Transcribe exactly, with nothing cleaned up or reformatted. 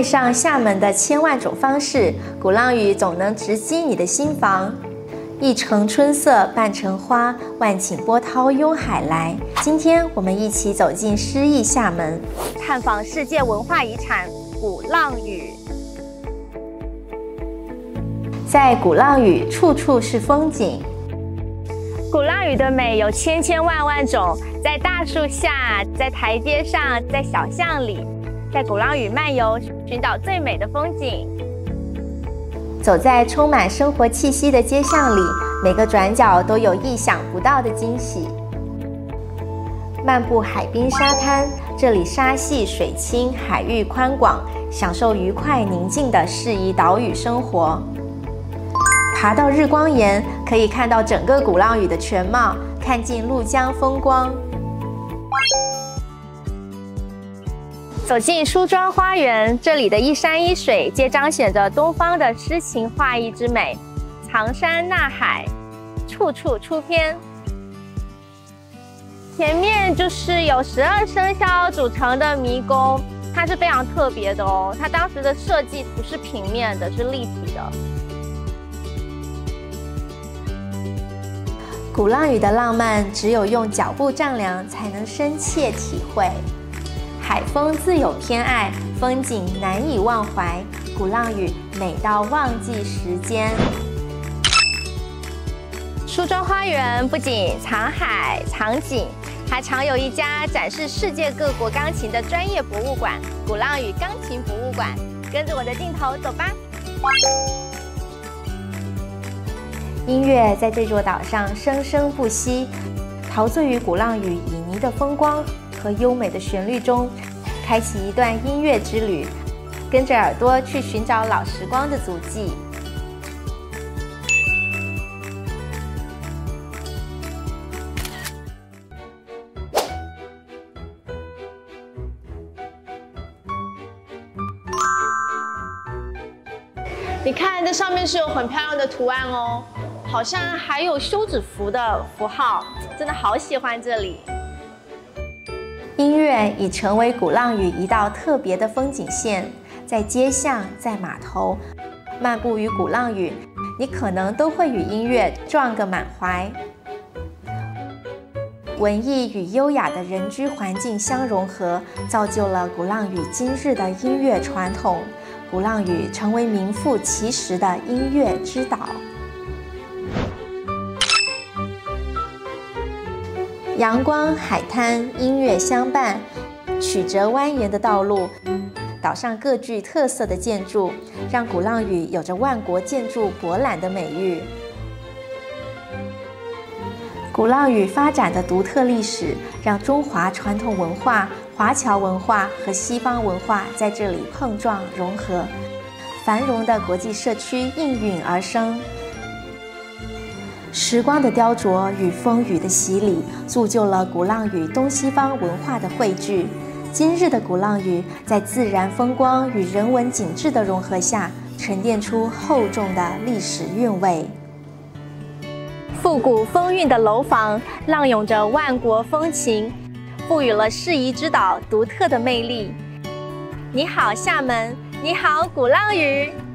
上厦门的千万种方式，鼓浪屿总能直击你的心房。一城春色半城花，万顷波涛拥海来。今天我们一起走进诗意厦门，探访世界文化遗产鼓浪屿。在鼓浪屿，处处是风景。鼓浪屿的美有千千万万种，在大树下，在台阶上，在小巷里，在鼓浪屿漫游，寻找最美的风景。走在充满生活气息的街巷里，每个转角都有意想不到的惊喜。漫步海滨沙滩，这里沙细水清，海域宽广，享受愉快宁静的适宜岛屿生活。爬到日光岩，可以看到整个鼓浪屿的全貌，看尽鹭江风光。走进梳妆花园，这里的一山一水皆彰显着东方的诗情画意之美，藏山纳海，处处出片。前面就是有十二生肖组成的迷宫，它是非常特别的哦。它当时的设计不是平面的，是立体的。鼓浪屿的浪漫，只有用脚步丈量才能深切体会。海风自有偏爱，风景难以忘怀。鼓浪屿美到忘记时间。梳妆花园不仅藏海藏景，还藏有一家展示世界各国钢琴的专业博物馆——鼓浪屿钢琴博物馆。跟着我的镜头走吧。音乐在这座岛上生生不息，陶醉于鼓浪屿旖旎的风光和优美的旋律中，开启一段音乐之旅，跟着耳朵去寻找老时光的足迹。你看，这上面是有很漂亮的图案哦，好像还有休止符的符号，真的好喜欢这里。音乐已成为鼓浪屿一道特别的风景线，在街巷，在码头，漫步于鼓浪屿，你可能都会与音乐撞个满怀。文艺与优雅的人居环境相融合，造就了鼓浪屿今日的音乐传统。鼓浪屿成为名副其实的音乐之岛。阳光、海滩、音乐相伴，曲折蜿蜒的道路，岛上各具特色的建筑，让鼓浪屿有着万国建筑博览的美誉。鼓浪屿发展的独特历史，让中华传统文化、华侨文化和西方文化在这里碰撞融合，繁荣的国际社区应运而生。时光的雕琢与风雨的洗礼，铸就了鼓浪屿东西方文化的汇聚。今日的鼓浪屿，在自然风光与人文景致的融合下，沉淀出厚重的历史韵味。复古风韵的楼房，浪涌着万国风情，赋予了适宜之岛独特的魅力。你好，厦门！你好，鼓浪屿！